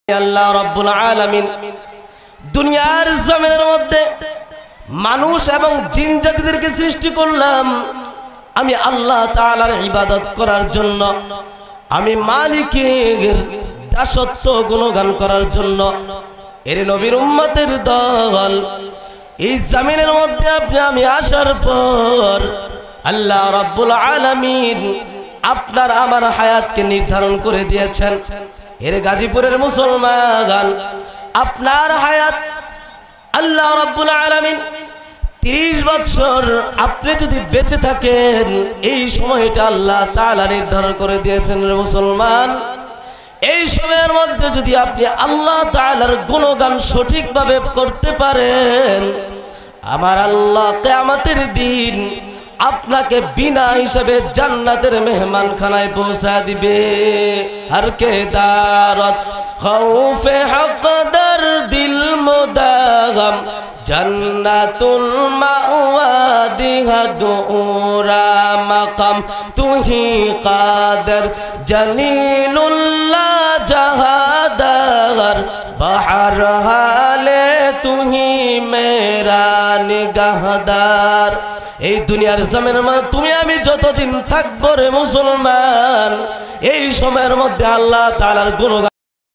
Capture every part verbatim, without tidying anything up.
আল্লাহ রাব্বুল আলামিন দুনিয়ার জমিনের মধ্যে মানুষ এবং জিন জাতিদেরকে সৃষ্টি করলাম আমি আল্লাহ তাআলার ইবাদত করার জন্য, আমি মালিকের দাসত্ব গুণগান করার জন্য। এর নবীর উম্মতের দল এই জমিনের মধ্যে আপনি আমি আসার পর আল্লাহ রাব্বুল আলামিন আপনার আমার হায়াতকে নির্ধারণ করে দিয়েছেন। এর গাজীপুরের মুসলমান আপনার হায়াত আল্লাহ রাব্বুল আলামিন ত্রিশ বছর আপনি যদি বেঁচে থাকেন এই সময়টা আল্লাহ তাআলা নির্ধারণ করে দিয়েছেন। মুসলমান এই সময়ের মধ্যে যদি আপনি আল্লাহ তাআলার গুণগান সঠিকভাবে করতে পারেন আমার আল্লাহ কিয়ামতের দিন আপনাকে বিনা হিসাবে জান্নাতের মেহমানখানায় পৌঁছা দিবে। হর কে দারত খৌফে হকদার দিল মুদাগম জন্নাতুল মাওয়া দিহা দুরা মাকাম তুহি কাদের জলিলুল্লাহ জাহাদার বাহার হালে তুহি মেরা নিগাহদার। এই দুনিয়ার জমিনের মধ্যে তুমি আমি যতদিন থাকবো রে মুসলমান এই সময়ের মধ্যে আল্লাহ তাআলার গুণগান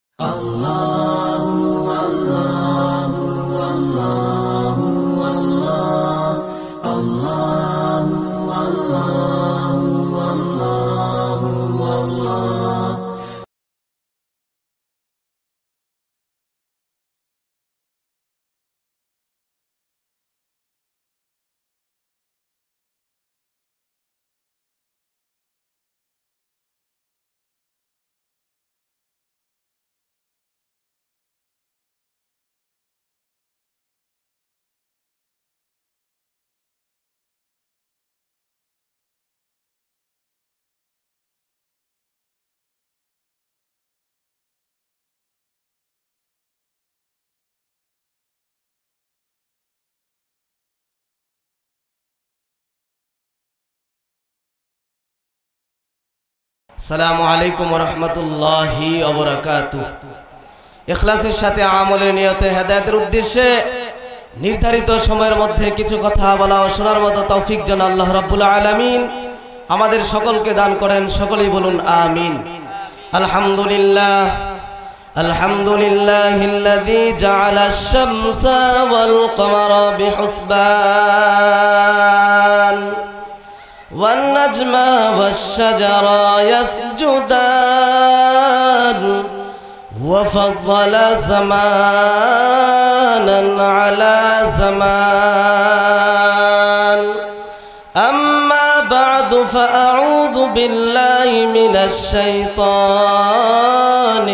আসসালামু আলাইকুম ওয়া রাহমাতুল্লাহি ওয়া বারাকাতুহু। ইখলাসের সাথে আমলের নিয়তে হেদায়েতের উদ্দেশ্যে নির্ধারিত সময়ের মধ্যে কিছু কথা বলা ও শোনার মতো তৌফিক যেন আল্লাহ রাব্বুল আলামিন আমাদের সকলকে দান করেন। সকলেই বলুন আমিন। আলহামদুলিল্লাহ আলহামদুলিল্লাহিল্লাযী জাআলা আশ-শামসা ওয়াল কমারা বিহুসবান والنجم والشجر يسجدان وفضل زمانا على زمان أما بعد فأعوذ بالله من الشيطان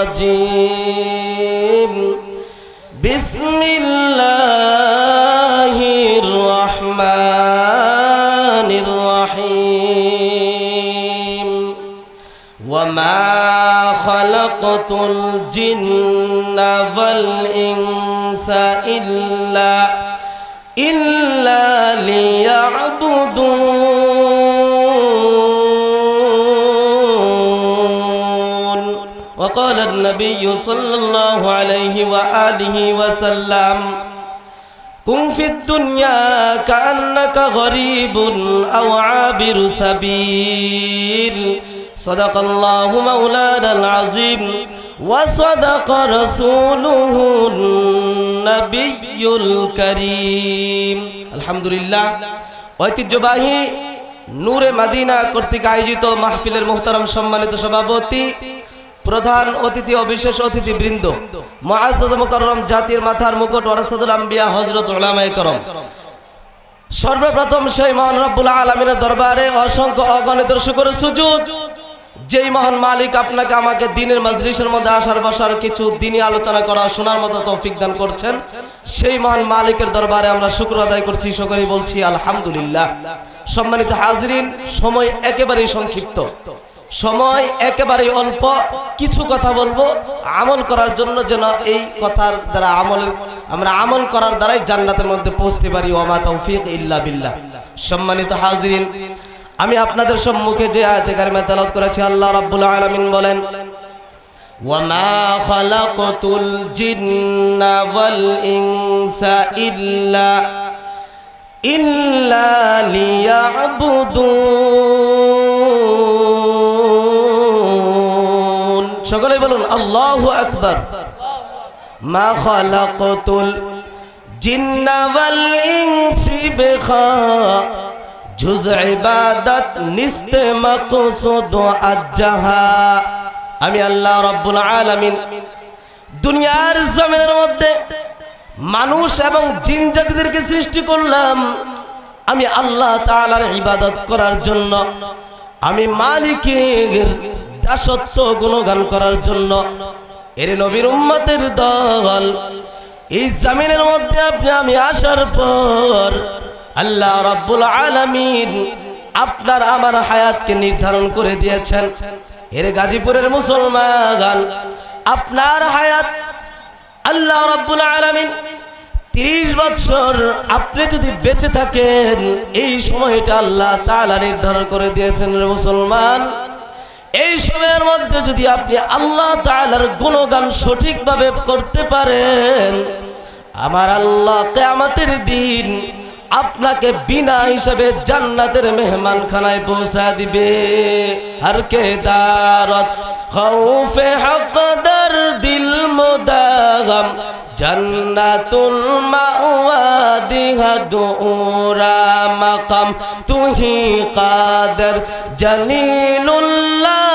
الرجيم بسم الله الرحمن الرحيم وما خلقت الجن والإنس إلا إلا ليعبدون وقال النبي صلى الله عليه وآله وسلم كن في الدنيا كأنك غريب أو عابر سبيل صدق الله مولانا العظيم وصدق رسوله النبي الكريم الحمد لله। ঐতিহ্যবাহী নূরে মদিনা কর্তৃক আয়োজিত মাহফিলের মুহতারাম সম্মানিত সভাপতি প্রধান অতিথি ও বিশেষ অতিথিবৃন্দ মুআজ্জাজ মুকাররম জাতির মাথার মুকুট ওয়ারাসাতুল আম্বিয়া হযরত উলামায়ে কেরাম, সর্বপ্রথম সেই মহান রব্বুল আলামিনের দরবারে অসংখ্য অগণিত শুকর সুজুদ যেই মহান মালিক আপনাকে আমাকে দ্বীনের মজলিসের মধ্যে আসার বসার কিছু দ্বীনি আলোচনা করা শোনার মতো তৌফিক দান করছেন, সেই মহান মালিকের দরবারে আমরা শুকর আদায় করছি, সকলেই বলছি আলহামদুলিল্লাহ। সম্মানিত হাজিরিন, সময় একেবারেই সংক্ষিপ্ত, সময় একেবারে অল্প, কিছু কথা বলবো আমল করার জন্য যেন এই কথার দ্বারা আমলের আমরা আমল করার দ্বারাই জান্নাতের মধ্যে পৌঁছতে পারি। ওয়া মা তৌফিক ইল্লা বিল্লাহ। সম্মানিত হাজিরিন, আমি আপনাদের সম্মুখে যে আয়াতে কারিমা তেলাওয়াত করেছি আল্লাহ রাব্বুল আলামিন বলেন وما خلقت الجن والإنس إلا إلا ليعبدون সকলে বলুন আল্লাহু আকবার মা খালাকতুল জিন্না ওয়াল ইনসি বিখা জুজ ইবাদত নিস্তে মাকসুদ আজ্জাহা আমি আল্লাহ রাব্বুল আলামিন দুনিয়ার জমিনের মধ্যে মানুষ এবং জিন জাতিদেরকে সৃষ্টি করলাম আমি আল্লাহ তাআলার ইবাদত করার জন্য আমি মালিকের দাসত্ব গুণগান করার জন্য এর নবীর উম্মতের দল এই জমিনের মধ্যে আপনি আমি আসার পর আল্লাহ রাব্বুল আলামিন আপনার আমার হায়াতকে নির্ধারণ করে দিয়েছেন এর গাজীপুরের মুসলমান আপনার হায়াত আল্লাহ রাব্বুল আলামিন ত্রিশ বছর আপনি যদি বেঁচে থাকেন এই সময়টা আল্লাহ তাআলা নির্ধারণ করে দিয়েছেন রে মুসলমান এই সময়ের মধ্যে যদি আপনি আল্লাহ তাআলার গুণগান সঠিকভাবে করতে পারেন আমার আল্লাহ কিয়ামতের দিন আপনাকে বিনা হিসাবে জান্নাতের মেহমানখানায় পৌঁছা দিবে হর কে দারত খৌফে হকদার দিল মুদাগম জান্নাতুল মাওয়া দিহা দুরা মাকাম তুহি কাদের জলিলুল্লাহ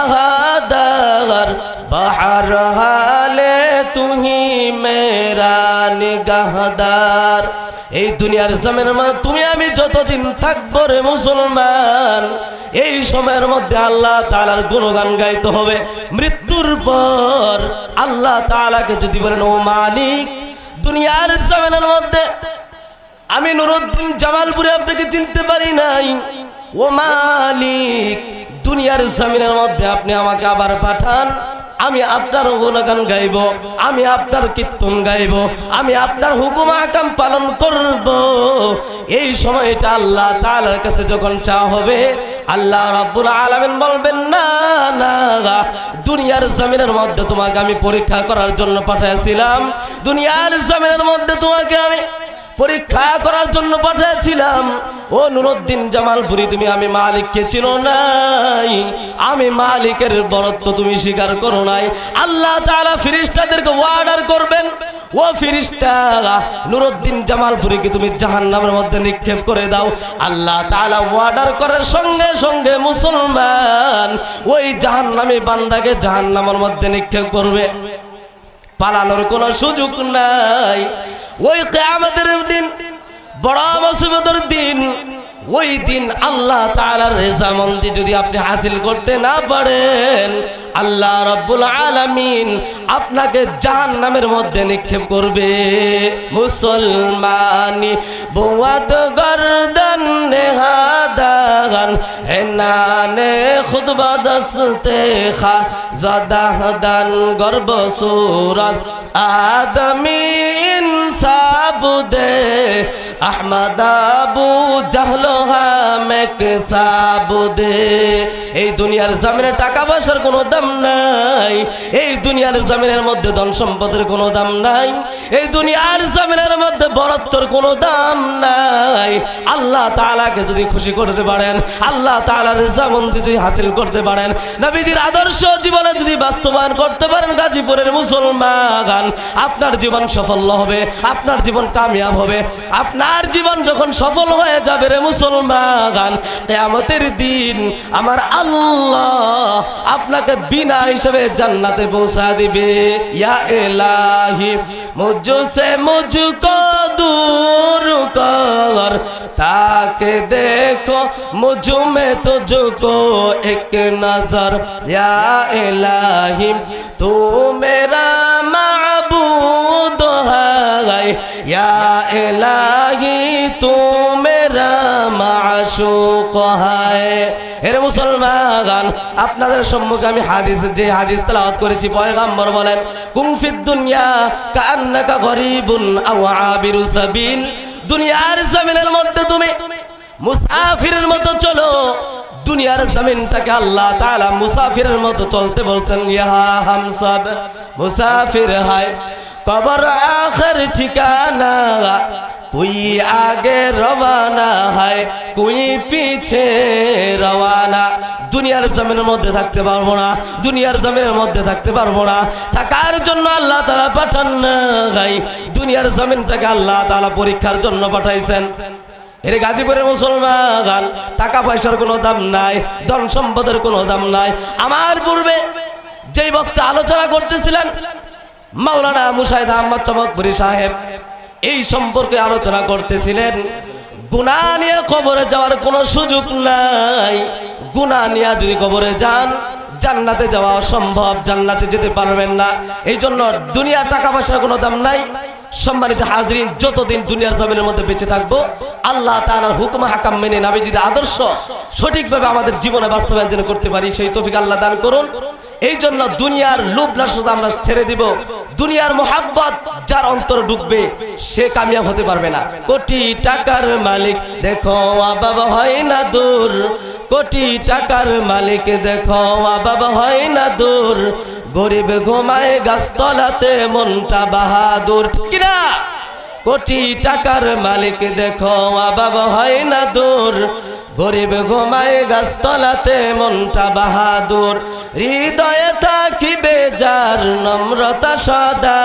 জাহাদার বাহার হালে তুহি মেরা নিগাহদার এই দুনিয়ার জমিনের মধ্যে তুমি আমি যতদিন থাকবো রে মুসলমান এই সময়ের মধ্যে আল্লাহ তাআলার গুণগান গাইতে হবে মৃত্যুর পর আল্লাহ তাআলাকে যদি বলেন ও মালিক দুনিয়ার জমিনের মধ্যে আমি নুরুদ্দিন জামালপুরে আপনাকে চিনতে পারি নাই ও মালিক দুনিয়ার জমিনের মধ্যে আপনি আমাকে আবার পাঠান আমি আপনার গুণগান গাইব আমি আপনার কীর্তন গাইব আমি আপনার হুকুম আহকাম পালন করব এই সময়টা আল্লাহ তাআলার কাছে যখন চাওয়া হবে আল্লাহ রাব্বুল আলামিন বলবেন না না দুনিয়ার জমিনের মধ্যে তোমাকে আমি পরীক্ষা করার জন্য পাঠিয়েছিলাম দুনিয়ার জমিনের মধ্যে তোমাকে আমি পরীক্ষা করার জন্য পাঠিয়েছিলাম ও নুরুদ্দিন জামালপুরি তুমি আমি মালিককে চিনো নাই আমি মালিকের বরত্ব তুমি স্বীকার করো নাই আল্লাহ তাআলা ফেরেশতাদেরকে অর্ডার করবেন ও ফেরেশতারা নুরুদ্দিন জামালপুরিকে তুমি জাহান্নামের মধ্যে নিক্ষেপ করে দাও আল্লাহ তাআলা অর্ডার করার সঙ্গে সঙ্গে মুসলমান ওই জাহান্নামী বান্দাকে জাহান্নামের মধ্যে নিক্ষেপ করবে পালানোর কোনো সুযোগ নাই ওই কিয়ামতের দিন বড় মুসিবতের দিন ওই দিন আল্লাহ তাআলার রেজামন্দি যদি আপনি হাসিল করতে না পারেন আল্লাহ রাব্বুল আলামিন আপনাকে জাহান্নামের মধ্যে নিক্ষেপ করবে মুসলমানি বুয়াদ গর্দন নেহাদান হেনানে খুতবা দস্তে খা জাদাহদান গর্ব সুরত আদমি ইনসাব দে আহমদ আবু জাহল হামেক সাবুদে এই দুনিয়ার জমিনে টাকা পয়সার কোনো দাম নাই এই দুনিয়ার জমিনের মধ্যে ধন সম্পদের কোনো দাম নাই এই দুনিয়ার জমিনের মধ্যে বরত্বর কোনো দাম নাই আল্লাহ তাআলাকে যদি খুশি করতে পারেন আল্লাহ তাআলার রেজামন্দি যদি হাসিল করতে পারেন নবীজির আদর্শ জীবনে যদি বাস্তবায়ন করতে পারেন গাজীপুরের মুসলমান আপনার জীবন সফল হবে আপনার জীবন কামিয়াব হবে আপনার জীবন যখন সফল হয়ে যাবে রে মুসলমান কিয়ামতের দিন আমার আল্লাহ আপনাকে বিনা হিসাবে জান্নাতে পৌঁছা দিবে ইয়া ইলাহি মুঝসে মুঝকো दूर कर ताके देखो मुझ में तुझको एक नजर या इलाही तू मेरा माबूद है या इलाही तू मेरा माशूक है। এর মুসলমান আপনাদের সম্মুখে আমি হাদিস যে হাদিস তেলাওয়াত করেছি পয়গম্বর বলেন কুম ফিদ দুনিয়া কাআন্নাকা গরিবুন আও আবিরু সাবিল দুনিয়ার জমিনের মধ্যে তুমি মুসাফিরের মতো চলো দুনিয়ার জমিনটাকে আল্লাহ তাআলা মুসাফিরের মতো চলতে বলছেন, ইয়া হাম সব মুসাফির হায় কবর আখির ঠিকানা, কোই আগে রওয়ানা হয় কোই পিছে রওয়ানা। দুনিয়ার জমিনের মধ্যে থাকতে পারবো না, দুনিয়ার জমিনের মধ্যে থাকতে পারবো না। থাকার জন্য আল্লাহ তাআলা পাঠান নাই, দুনিয়ার জমিনটাকে আল্লাহ তাআলা পরীক্ষার জন্য পাঠাইছেন। এর গাজীপুরের মুসলমান, টাকা পয়সার কোনো দাম নাই, ধন সম্পদের কোনো দাম নাই। আমার পূর্বে যেই বক্তা আলোচনা করতেছিলেন মাওলানা মুশাহিদ আহমদ চমকপুরী সাহেব, এই সম্পর্কে আলোচনা করতেছিলেন। গুনাহ নিয়ে কবরে যাওয়ার কোনো সুযোগ নাই। গুনাহ নিয়ে যদি কবরে যান জান্নাতে যাওয়া অসম্ভব, জান্নাতে যেতে পারবেন না। এই জন্য দুনিয়ার টাকা পয়সার কোনো দাম নাই। সম্মানিত হাজরিন, যতদিন দুনিয়ার জমিনের মধ্যে বেঁচে থাকবো আল্লাহ তাআলার হুকুম হাকাম মেনে নবীজির আদর্শ সঠিকভাবে আমাদের জীবনে বাস্তবায়ন যেন করতে পারি, সেই তৌফিক আল্লাহ দান করুন। এই জন্য দুনিয়ার লোভ লালসা আমরা ছেড়ে দিব। দুনিয়ার মোহাব্বত যার অন্তরে ঢুকবে সে কামিয়াব হতে পারবে না। কোটি টাকার মালিক দেখো বাবা হয় না দূর, কোটি টাকার মালিক দেখো বাবা হয় না দূর, গরিব ঘুমায় গাছতলাতে মনটা বাহাদুর, ঠিক না? কোটি টাকার মালিক দেখো বাবা হয় না দূর, গরিব ঘুমায় গাছতলাতে মনটা বাহাদুর, হৃদয়ে থাকিবে যার নম্রতা সদা,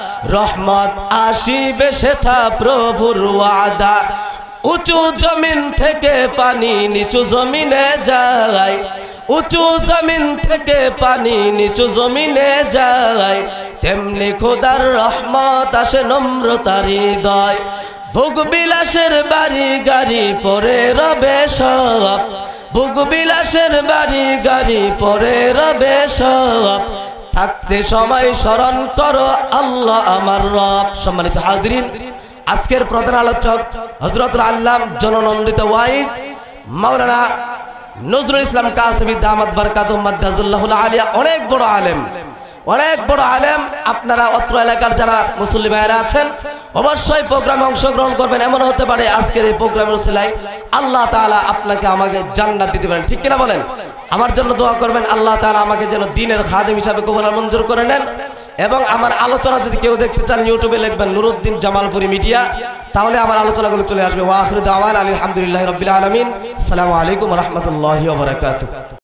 রহমত আসিবে সেথা প্রভুর ওয়াদা। উঁচু জমিন থেকে পানি নিচু জমিনে যায়, উঁচু জমিন থেকে পানি নিচু জমিনে যায়, তেমনি খোদার রহমত আসে নম্রতার হৃদয়। ভোগ বিলাসের বাড়ি গাড়ি পরে রবে সব, ভোগ বিলাসের বাড়ি গাড়ি পরে রবে সব, থাকতে সময় স্মরণ করো আল্লাহ আমার রব। সম্মানিত হাজরিন, আজকের প্রধান আলোচক হযরতুল আল্লাম জননন্দিত ওয়াইজ মাওলানা নজরুল ইসলাম কাসেমী দামাত বারকাতুহু মাদ্দাজুল্লাহুল আলিয়া, অনেক বড় আলেম, অনেক বড় আলেম। আপনারা অত্র এলাকার যারা মুসল্লি ভাইয়েরা আছেন অবশ্যই প্রোগ্রামে অংশগ্রহণ করবেন। এমন হতে পারে আজকের এই প্রোগ্রামের উসিলায় আল্লাহ তাআলা আপনাকে আমাকে জান্নাত দিতে পারেন, ঠিক কিনা বলেন? আমার জন্য দোয়া করবেন আল্লাহ তাআলা আমাকে যেন দ্বীনের খাদেম হিসাবে কবুল আর মঞ্জুর করে নেন। এবং আমার আলোচনা যদি কেউ দেখতে চান ইউটিউবে লিখবেন নুরুদ্দিন জামালপুরী মিডিয়া, তাহলে আমার আলোচনাগুলো চলে আসবে। ওয়া আখিরু দাওয়ানা আলহামদুলিল্লাহি রাব্বিল আলামিন। আসসালামু আলাইকুম ওয়া রাহমাতুল্লাহি ওয়া বারাকাতুহু।